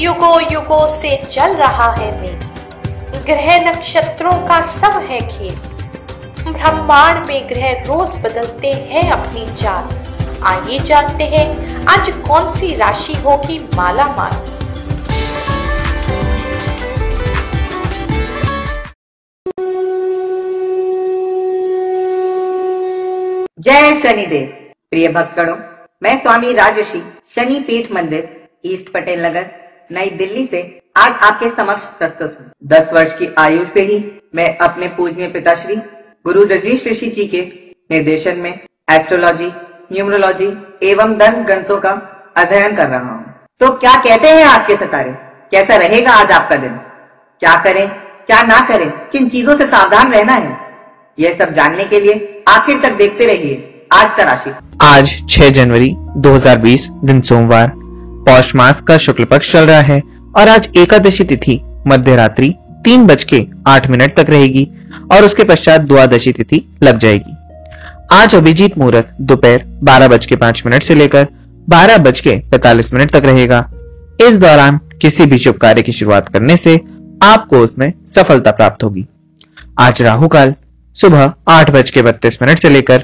युगों युगों से चल रहा है मेल, ग्रह नक्षत्रों का सब है खेल। ब्रह्मांड में ग्रह रोज बदलते हैं अपनी चाल। आइए जानते हैं आज कौन सी राशि होगी माला माल। जय शनिदेव। प्रिय भक्तगणों, मैं स्वामी राजर्षि शनि पीठ मंदिर ईस्ट पटेल नगर नई दिल्ली से आज आपके समक्ष प्रस्तुत हूँ। 10 वर्ष की आयु से ही मैं अपने पूजनीय पिताश्री गुरु रजनीश ऋषि जी के निर्देशन में एस्ट्रोलॉजी, न्यूमरोलॉजी एवं धर्म ग्रंथों का अध्ययन कर रहा हूँ। तो क्या कहते हैं आपके सितारे, कैसा रहेगा आज आपका दिन? क्या करें, क्या ना करें, किन चीजों से सावधान रहना है, यह सब जानने के लिए आखिर तक देखते रहिए आज का राशि। आज 6 जनवरी 2020 दिन सोमवार, पौष मास का शुक्ल पक्ष चल रहा है और आज एकादशी तिथि मध्य रात्रि 3:08 तक रहेगी और उसके पश्चात द्वादशी तिथि लग जाएगी। आज अभिजीत मुहूर्त दोपहर 12:05 से लेकर 12:45 तक रहेगा। इस दौरान किसी भी शुभ कार्य की शुरुआत करने से आपको उसमें सफलता प्राप्त होगी। आज राहु काल सुबह 8:32 से लेकर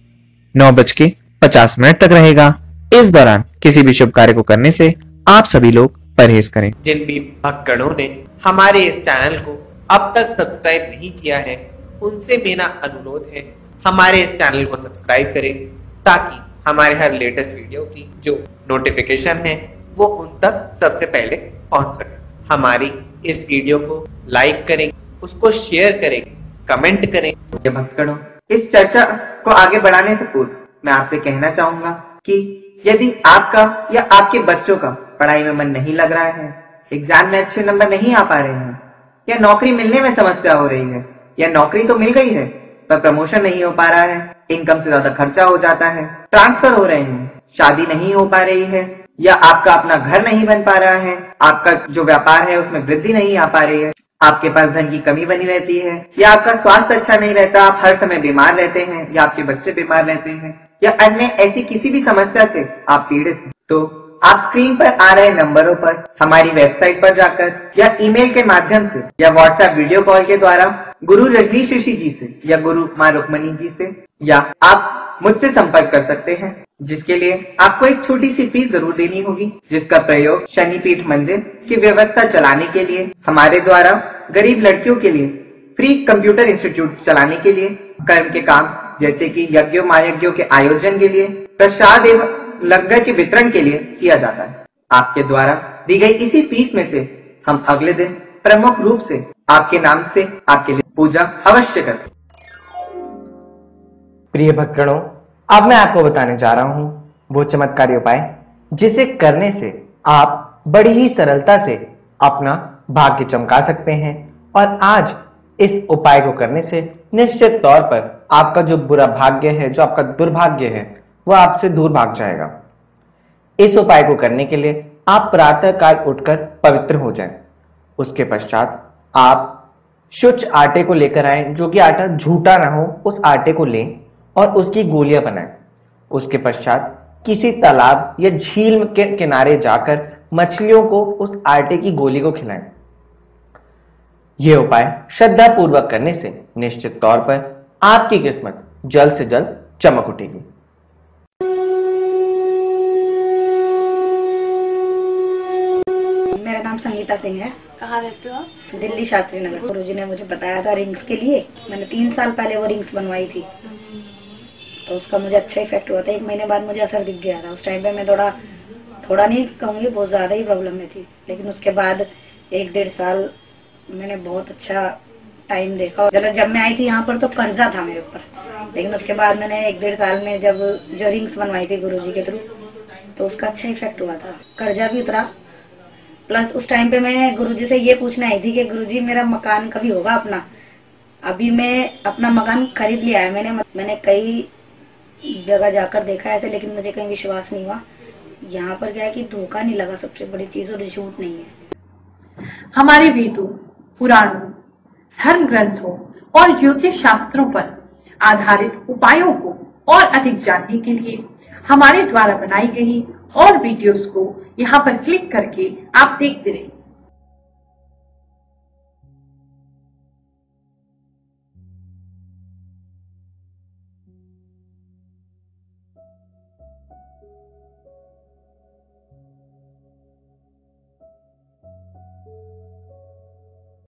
9:50 तक रहेगा। इस दौरान किसी भी शुभ कार्य को करने से आप सभी लोग परहेज करें। जिन भी भक्तगणों ने हमारे इस चैनल को अब तक सब्सक्राइब नहीं किया है, उनसे मेरा अनुरोध है हमारे इस चैनल को सब्सक्राइब करें ताकि हमारे हर लेटेस्ट वीडियो की जो नोटिफिकेशन है वो उन तक सबसे पहले पहुंच सके। हमारी इस वीडियो को लाइक करें, उसको शेयर करें, कमेंट करें। भक्तगणों, इस चर्चा को आगे बढ़ाने से पूर्व मैं आपसे कहना चाहूंगा कि यदि आपका या आपके बच्चों का पढ़ाई में मन नहीं लग रहा है, एग्जाम में अच्छे नंबर नहीं आ पा रहे हैं, या नौकरी मिलने में समस्या हो रही है, या नौकरी तो मिल गई है पर प्रमोशन नहीं हो पा रहा है, इनकम से ज्यादा खर्चा हो जाता है, ट्रांसफर हो रहे हैं, शादी नहीं हो पा रही है, या आपका अपना घर नहीं बन पा रहा है, आपका जो व्यापार है उसमें वृद्धि नहीं आ पा रही है, आपके पास धन की कमी बनी रहती है, या आपका स्वास्थ्य अच्छा नहीं रहता, आप हर समय बीमार रहते हैं, या आपके बच्चे बीमार रहते हैं, या अन्य ऐसी किसी भी समस्या से आप पीड़ित हैं, तो आप स्क्रीन पर आ रहे नंबरों पर हमारी वेबसाइट पर जाकर या ईमेल के माध्यम से या व्हाट्सएप वीडियो कॉल के द्वारा गुरु रजनीश ऋषि जी से या गुरु मां रुक्मणी जी से या आप मुझसे संपर्क कर सकते हैं, जिसके लिए आपको एक छोटी सी फीस जरूर देनी होगी, जिसका प्रयोग शनि पीठ मंदिर की व्यवस्था चलाने के लिए, हमारे द्वारा गरीब लड़कियों के लिए फ्री कंप्यूटर इंस्टीट्यूट चलाने के लिए, कर्म के काम जैसे कि यज्ञों महायज्ञों के आयोजन के लिए, प्रसाद एवं लंगर के वितरण के लिए किया जाता है। आपके द्वारा दी गई इसी फीस में से हम अगले दिन प्रमुख रूप से आपके नाम से आपके लिए पूजा अवश्य करें। प्रिय भक्तगणों, अब मैं आपको बताने जा रहा हूं वो चमत्कारी उपाय जिसे करने से आप बड़ी ही सरलता से अपना भाग्य चमका सकते हैं। और आज इस उपाय को करने से निश्चित तौर पर आपका जो बुरा भाग्य है, जो आपका दुर्भाग्य है, वो आपसे दूर भाग जाएगा। इस उपाय को करने के लिए आप प्रातः काल उठकर पवित्र हो जाएं। उसके पश्चात आप शुद्ध आटे को लेकर आएं, जो कि आटा झूठा ना हो, उस आटे को लें और उसकी गोलियां बनाएं। उसके पश्चात किसी तालाब या झील के किनारे जाकर मछलियों को उस आटे की गोली को खिलाएं। यह उपाय श्रद्धा पूर्वक करने से निश्चित तौर पर आपकी किस्मत जल्द से जल्द चमक उठेगी। मेरा नाम संगीता सिंह है। कहाँ रहते हो आप? दिल्ली शास्त्री नगर। गुरुजी ने मुझे बताया था रिंग्स के लिए, मैंने 3 साल पहले वो रिंग्स बनवाई थी, तो उसका मुझे अच्छा इफेक्ट हुआ था। 1 महीने बाद मुझे असर दिख गया था। उस टाइम पे मैं थोड़ा नहीं कहूँगी, बहुत ज़्यादा ही प्रॉब्लम में थी, लेकिन उसके बाद 1-1.5 साल मैंने बहुत अच्छा टाइम देखा। जब मैं आई थी यहाँ पर तो कर्जा था मेरे ऊपर, लेकिन उसके बाद मैंने 1-1.5 साल में जब जो रिंग्स बनवाई थी गुरुजी के थ्रू, तो उसका अच्छा इफेक्ट हुआ था, कर्जा भी उतरा। प्लस उस टाइम पे मैं गुरुजी से ये पूछने आई थी कि गुरुजी मेरा मकान कभी होगा अपना। अभी मैं अपना मकान खरीद लिया है मैंने कई जगह जाकर देखा ऐसे, लेकिन मुझे कहीं विश्वास नहीं हुआ। यहाँ पर क्या है कि धोखा नहीं लगा, सबसे बड़ी चीज, और झूठ नहीं है। हमारे वेदों, पुराणों, धर्म ग्रंथों और ज्योतिष शास्त्रों पर आधारित उपायों को और अधिक जानने के लिए हमारे द्वारा बनाई गई और वीडियोस को यहाँ पर क्लिक करके आप देखते रहें।